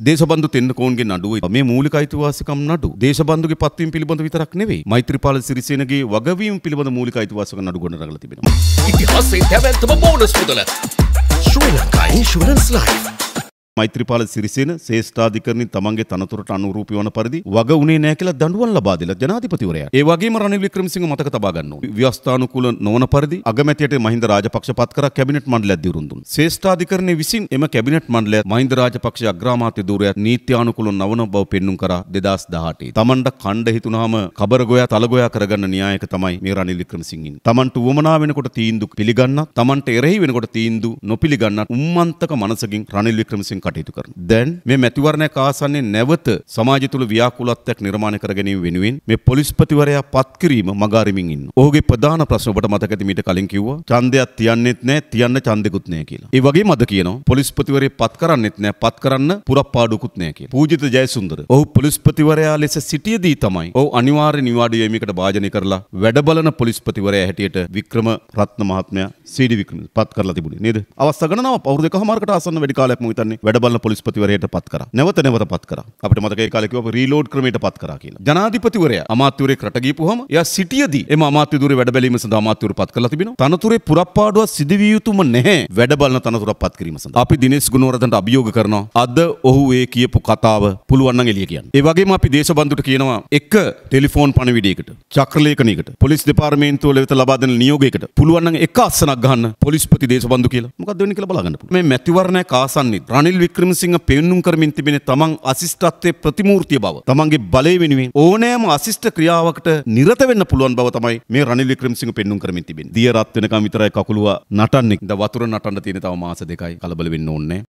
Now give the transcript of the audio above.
දේශබන්දු තෙන්නකෝන්ගේ නඩුව මේ මූලික අයිතිවාසිකම් නඩු දේශබන්දුගේ පත්වීම පිළිබඳ විතරක් නෙවෙයි මෛත්‍රීපාල සිරිසේනගේ වගවීම පිළිබඳ මූලික අයිතිවාසිකම් නඩු ගොඩනගලා තිබෙනවා. ඉතිහාසයේ දැවැන්තම බෝනස් මුදල ශ්‍රී ලංකා ඉන්ෂුරන්ස් ලයිෆ්. මෛත්‍රීපාල සිරිසේන ශ්‍රේෂ්ඨාධිකරණින් තමන්ගේ තනතුරට අනුරූපී වන පරිදි වග උනේ නැහැ කියලා දඬුවම් ලබා දෙලා ජනාධිපතිවරයා. ඒ වගේම රනිල් වික්‍රමසිංහ මතක තබා ගන්න ඕනේ. ව්‍යවස්ථානුකූල නොවන පරිදි අගමැතියට මහින්ද රාජපක්ෂ පත් කරා කැබිනට් මණ්ඩලයක් දියුරුම් දුන්නා. ශ්‍රේෂ්ඨාධිකරණයේ විසින් එම කැබිනට් මණ්ඩලය මහින්ද රාජපක්ෂ අග්‍රාමාත්‍ය ධූරයත් නීත්‍යානුකූල නොවන බව පෙන්눔 කරා 2018. තමන්ට ඛණ්ඩ හිතුනහම කබර ගෝයා තල ගෝයා කරගන්න න්‍යායක තමයි මේ රනිල් වික්‍රමසිංහ ඉන්නේ. තමන්ට උවමනා වෙනකොට තීන්දුව පිළිගන්නත් තමන්ට එරෙහි වෙනකොට තීන්දුව නොපිළිගන්නත් උම්මන්තක මනසකින් රනිල් වික්‍රමසිංහ කටයුතු කරනවා. දැන් මේ මැතිවරණයක් ආසන්නයේ නැවත සමාජය තුළ ව්‍යාකූලත්වයක් නිර්මාණය කර ගැනීම වෙනුවෙන් මේ පොලිස්පතිවරයා පත් කිරීම මගහරිමින් ඉන්නවා. ඔහුගේ ප්‍රධාන ප්‍රශ්න ඔබට මතක ඇති මීට කලින් කිව්වා ඡන්දයක් තියන්නෙත් නැහැ තියන්න ඡන්දෙකුත් නැහැ කියලා. ඒ වගේම අද කියනවා පොලිස්පතිවරයා පත් කරන්නෙත් නැහැ පත් කරන්න පුරප්පාඩුකුත් නැහැ කියලා. පූජිත ජයසුන්දර ඔහු පොලිස්පතිවරයා ලෙස සිටියේදී තමයි ඔහු අනිවාර්ය නිවාඩු යෑමකට භාජනය කරලා වැඩ බලන පොලිස්පතිවරයා හැටියට වික්‍රම රත්න මහත්මයා සීඩි වික්‍රම පත් කරලා තිබුණේ නේද? අවස්ථා ගණනාවක් අවුරුදු දෙකමාරකට ආසන්න වැඩි කාලයක් මම හිතන්නේ වැඩ බලන පොලිස්පතිවරයාට පත් කරා. නැවත පත් කරා. අපිට මතකයි කාලේ කිව්වා රීලෝඩ් ක්‍රමයට පත් කරා කියලා. ජනාධිපතිවරයා අමාත්‍යවරයෙක් රට ගිහපුවම එයා සිටියේදී එම අමාත්‍ය ධුරේ වැඩ බැලීම සඳහා අමාත්‍යවරු පත් කරලා තිබෙනවා. තනතුරේ පුරප්පාඩුවක් සිදුවිය යුතුම නැහැ වැඩ බලන තනතුරක් පත් කිරීම සඳහා. අපි දිනේෂ් ගුණවර්ධනට අභියෝග කරනවා අද ඔහු ඒ කියපු කතාව පුළුවන් නම් එළිය කියන්න. ඒ වගේම අපි දේශබන්දුට කියනවා එක ටෙලිෆෝන් පණිවිඩයකට චක්‍රලේඛනයකට පොලිස් දෙපාර්තමේන්තුව වෙත ලබා දෙන නියෝගයකට පුළුවන් නම් එක අස්සනක් ගහන්න පොලිස්පති දේශබන්දු කියලා. මොකක්ද වෙන්නේ කියලා බලා ගන්න පුළුවන්. මේ මැතිවරණයක් ආසන්නයේ රනිල් වික්‍රමසිංහ පෙන්눔 කරමින් තිබෙන තමන් අසිෂ්ඨත්වයේ ප්‍රතිමූර්තිය බව තමන්ගේ බලය වෙනුවෙන් ඕනෑම අසිෂ්ඨ ක්‍රියාවකට නිරත වෙන්න පුළුවන් බව තමයි මේ රනිල් වික්‍රමසිංහ පෙන්눔 කරමින් තිබෙන්නේ. දිය රත් වෙනකම් විතරයි කකුලුවා නටන්නේ. ද වතුර නටන්න තියෙන තව මාස දෙකයි කලබල වෙන්න ඕනේ.